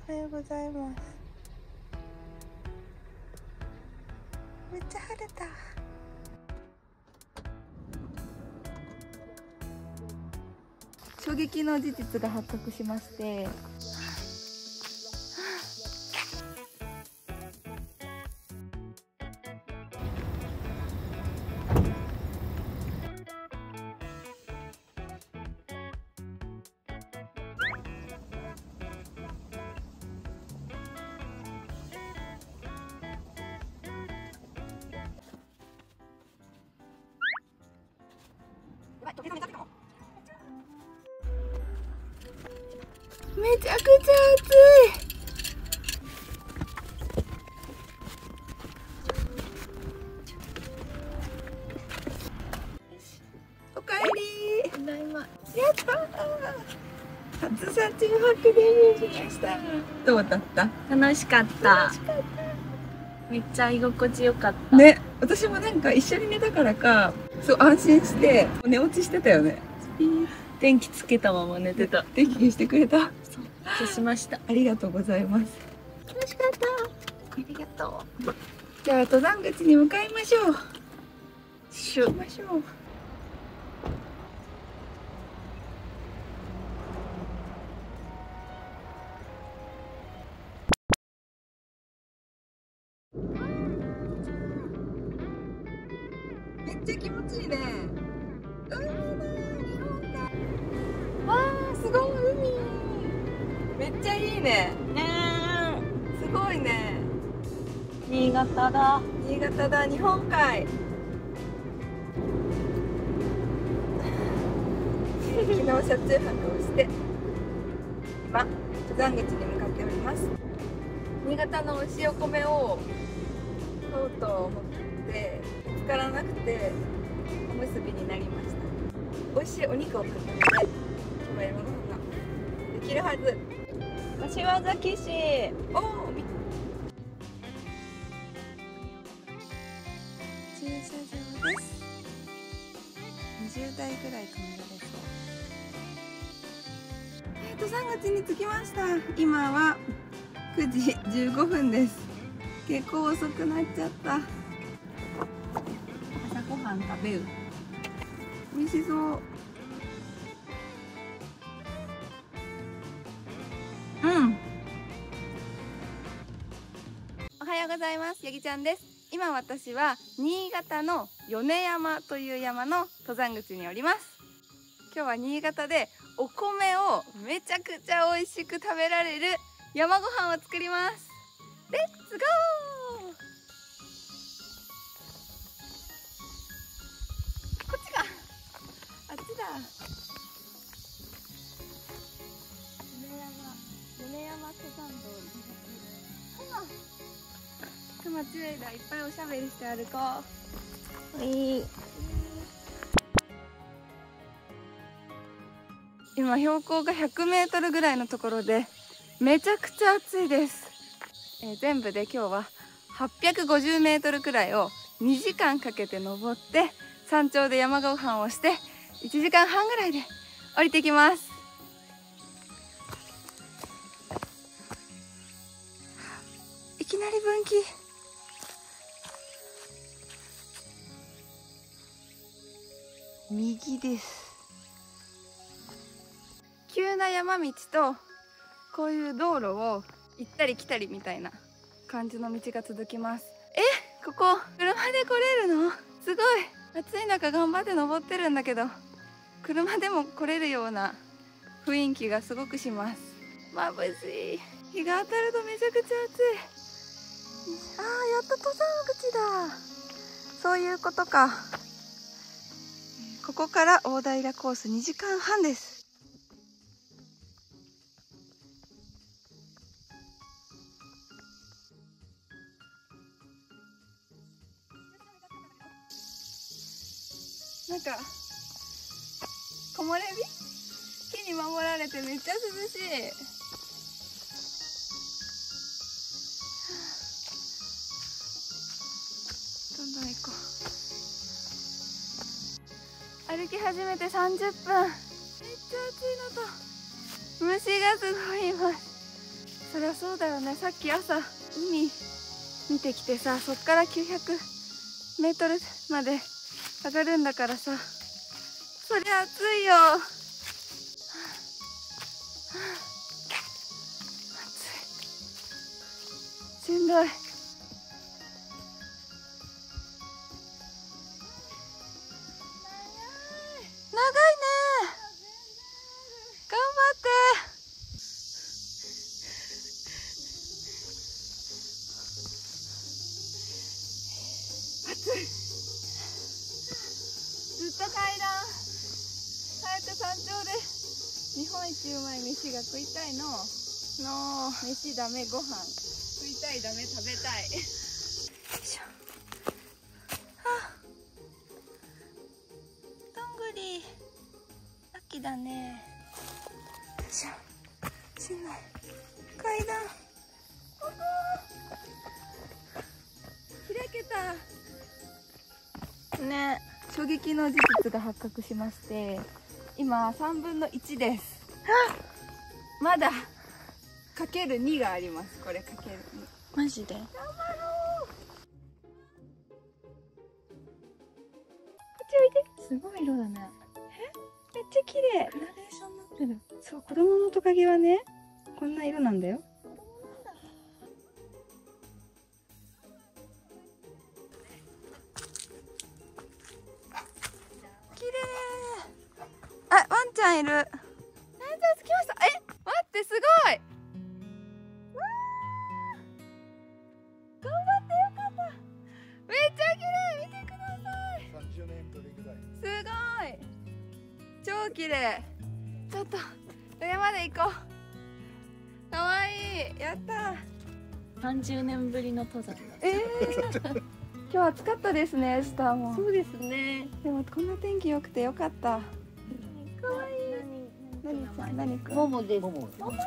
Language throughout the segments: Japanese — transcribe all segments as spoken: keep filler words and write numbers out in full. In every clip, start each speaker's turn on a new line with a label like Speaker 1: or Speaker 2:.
Speaker 1: おはようございます。めっちゃ晴れた。衝撃の事実が発覚しまして、めちゃくちゃ暑い。おかえり。ただいま。やったー。初車中泊デビューしました。どうだった？
Speaker 2: 楽しかった。
Speaker 1: 楽しかった。
Speaker 2: めっちゃ居心地よかった。
Speaker 1: ね、私もなんか一緒に寝たからか、そう安心して寝落ちしてたよね。
Speaker 2: 電気つけたまま寝てた。
Speaker 1: 電気消してくれた。そう、
Speaker 2: 消しました。
Speaker 1: ありがとうございます。
Speaker 2: 楽しかった。ありがとう。
Speaker 1: じゃあ登山口に向かいましょう。
Speaker 2: しゅ。
Speaker 1: 行きましょう。めっちゃ気持ちいいね。海だ、日本だ。わあ、すごい海。めっちゃいいね。
Speaker 2: ね
Speaker 1: すごいね。
Speaker 2: え。新潟だ。
Speaker 1: 新潟だ、日本海。昨日車中泊をして今登山口に向かっております。新潟の美味しいお米を買おうと思って見つからなくておむすびになりました。美味しいお肉を買ったので今日は山ご飯ができるはず。
Speaker 2: 柏崎市。
Speaker 1: おお、駐車場です。にじゅうだいぐらい止められそう。えー、登山口に着きました。今はくじじゅうごふんです。結構遅くなっちゃった。朝ごはん食べる。美味しそう。うん。おはようございます。ヤギちゃんです。今私は新潟の米山という山の登山口におります。今日は新潟でお米をめちゃくちゃ美味しく食べられる山ご飯を作ります。レッツゴー。こっちか、あっちだ。米山、米山登山道にひゃく。間違いだ、いっぱいおしゃべりして歩こう。いい。今標高がひゃくメートルぐらいのところでめちゃくちゃ暑いです。えー、全部で今日ははっぴゃくごじゅうメートルくらいをにじかんかけて登って山頂で山ご飯をしていちじかんはんぐらいで降りてきます。いきなり分岐。右です。急な山道とこういう道路を行ったり来たりみたいな感じの道が続きます。え、ここ車で来れるの？すごい暑い中頑張って登ってるんだけど車でも来れるような雰囲気がすごくします。眩しい。日が当たるとめちゃくちゃ暑い。あー、やっと登山口だ。そういうことか。ここから大平コースにじかんはんです。なんか木漏れ日？木に守られてめっちゃ涼しい。どんどん行こう。歩き始めてさんじゅっぷん。めっちゃ暑いのと虫がすごいいます。 りゃそうだよね。さっき朝海見てきてさ、そっからきゅうひゃくメートルまで上がるんだからさ、そりゃ暑いよ。しんどい。長いね。頑張って。暑い。ずっと階段帰って山頂で日本一うまい飯が食いたいの。の飯ダメ、ご飯食いたい、ダメ、食べたい。よいしょ。はあ、どんぐり秋だね。よいしょ。しんどい。階段、ここ開けたね。衝撃の事実が発覚しまして、今さんぶんのいちです。まだかけるにがあります。これかけるに。
Speaker 2: マジで。
Speaker 1: 頑張ろう。こっちおいて。
Speaker 2: すごい色だね。
Speaker 1: え、めっちゃ綺麗。
Speaker 2: グラデーションになってる。
Speaker 1: そう、子供のトカゲはね、こんな色なんだよ。綺麗。あ、ワンちゃんいる。ワンちゃん着きました。え、待って、すごい。わー、頑張ってよかった。めっちゃ綺麗。見てください。
Speaker 3: さんじゅうねんぶりぐらい。
Speaker 1: すごい。超綺麗。ちょっと上まで行こう。かわいい。やった。
Speaker 2: さんじゅうねんぶりの登山だ。
Speaker 1: えー、今日暑かったですね、スターも。
Speaker 2: そうですね。
Speaker 1: でもこんな天気良くてよかった。かわいい。何ちゃん、何くん。
Speaker 2: ももです。
Speaker 3: もも。もも。
Speaker 1: おいで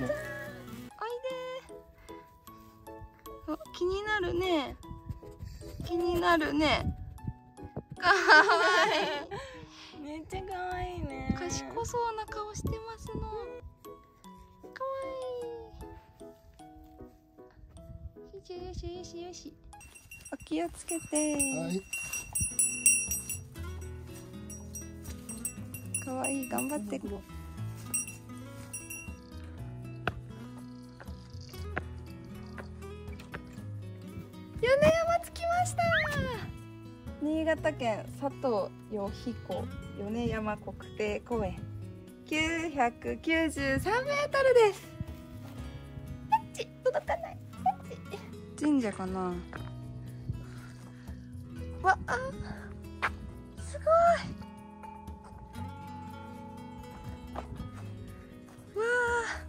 Speaker 1: ー。お、気になるね。気になるね。かわいい。
Speaker 2: めっちゃ可愛いね。
Speaker 1: 賢そうな顔してますの。かわいい。よしよしよし。お気をつけて。
Speaker 3: はい。
Speaker 1: かわいい、頑張って。米山着きました。新潟県佐藤与彦米山国定公園きゅうひゃくきゅうじゅうさんメートルです。タッチ届かない。タッチ。神社かな。わあ、すごい。わあ。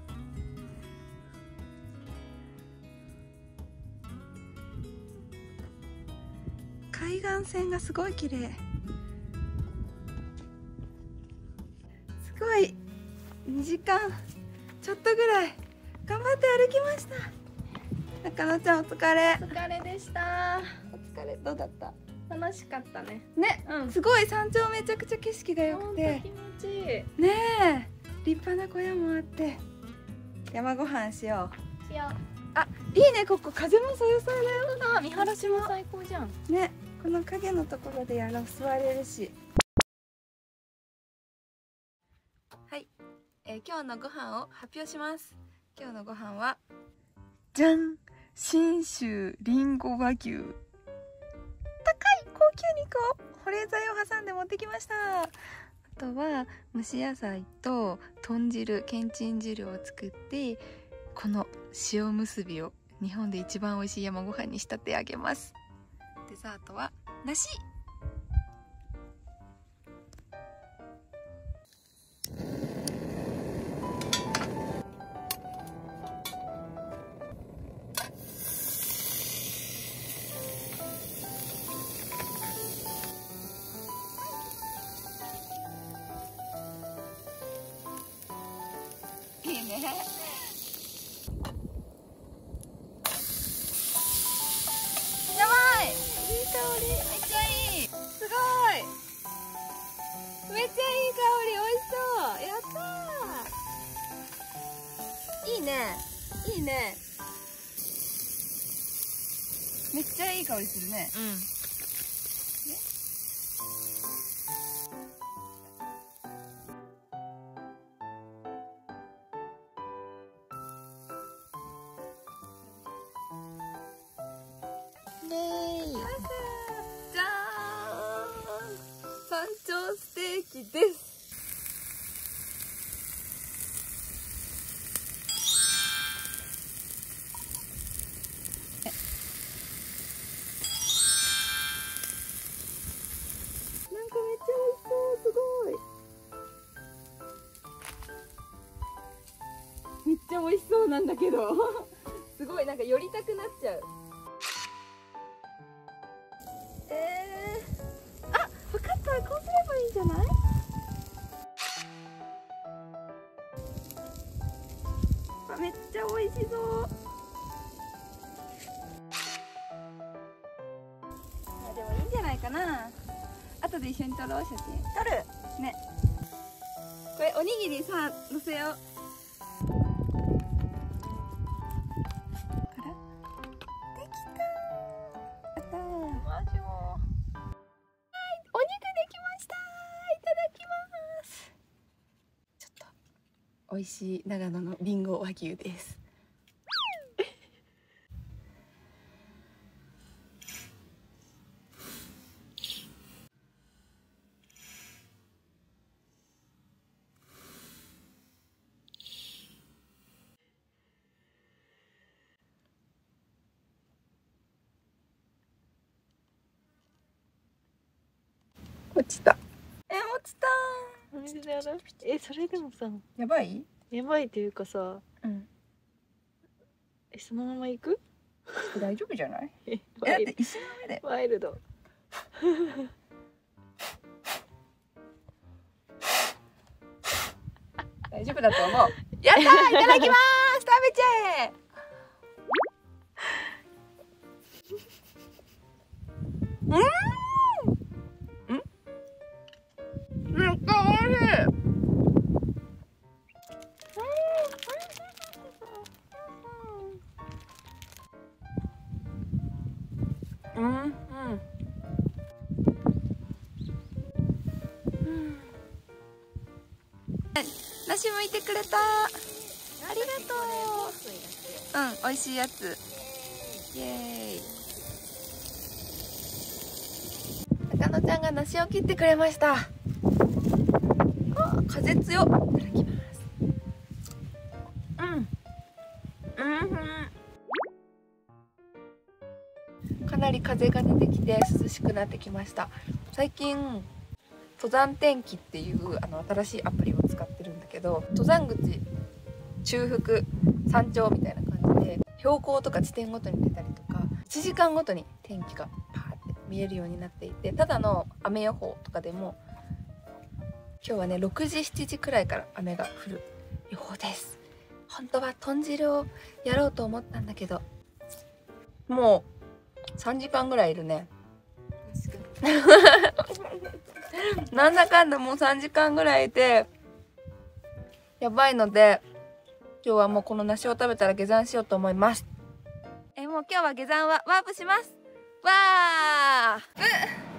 Speaker 1: 海岸線がすごい綺麗。すごい。にじかんちょっとぐらい頑張って歩きました。中野ちゃんお疲れ。
Speaker 2: お疲れでした。
Speaker 1: お疲れ。どうだった？
Speaker 2: 楽しかったね。
Speaker 1: ね、
Speaker 2: うん。
Speaker 1: すごい山頂めちゃくちゃ景色が良くて、
Speaker 2: 気持ちいい。
Speaker 1: ねえ、立派な小屋もあって山ご飯しよう。
Speaker 2: しよう。
Speaker 1: あ、いいね、ここ風もそよそよだよ。
Speaker 2: 見晴らしも最高じゃん。
Speaker 1: ね、この影のところでやろう。座れるし。はい、えー、今日のご飯を発表します。今日のご飯はじゃん、信州りんご和牛、高い高級肉を保冷剤を挟んで持ってきました。あとは蒸し野菜と豚汁、けんちん汁を作って、この塩むすびを日本で一番美味しい山ご飯に仕立て上げます。デザートは梨。いいね。やばい、いい香り。めっちゃいい。すごい。めっちゃいい香り。美味しそう。やったー。いいね。 いいね。めっちゃいい香りするね。
Speaker 2: うん。
Speaker 1: じゃーん、山頂ステーキです。なんかめっちゃ美味しそう。すごい。めっちゃ美味しそうなんだけどすごいなんか寄りたくなっちゃう。えー、あ、分かった。こうすればいいんじゃない？あ、めっちゃ美味しそう。あ、でもいいんじゃないかな。後で一緒に撮ろう。写真撮るね。これおにぎりさ、のせよう。あら、できたー。やったー。
Speaker 2: マジも。
Speaker 1: お肉できました。いただきます。ちょっと美味しい長野のリンゴ和牛です。落ちた。え、落ちた
Speaker 2: マジでやる？え、それでもさ、
Speaker 1: やばい？
Speaker 2: やばいというかさ、
Speaker 1: うん。
Speaker 2: え、そのまま行く？
Speaker 1: 大丈夫じゃない？
Speaker 2: え、
Speaker 1: え、だって石の上で。
Speaker 2: ワイルド。
Speaker 1: 大丈夫だと思う。やったー、いただきます。食べちゃえ。うん。ん。めっちゃ美味しい。うん。うん。うん。梨むいてくれた。ありがとう。うん、美味しいやつ。イエーイ。中野ちゃんが梨を切ってくれました。あ、風強っ。いただきます。うん。うん。かなり風が出てきて涼しくなってきました。最近登山天気っていうあの新しいアプリを使ってるんだけど、登山口、中腹、山頂みたいな感じで標高とか地点ごとに出たりとか、いちじかんごとに天気がパーって見えるようになっていて、ただの雨予報とかでも今日はねろくじしちじくらいから雨が降る予報です。本当は豚汁をやろうと思ったんだけど、もうさんじかんぐらいいるね。なんだかんだもうさんじかんぐらいいてやばいので、今日はもうこの梨を食べたら下山しようと思います。え、もう今日は下山はワープします。わー。うっ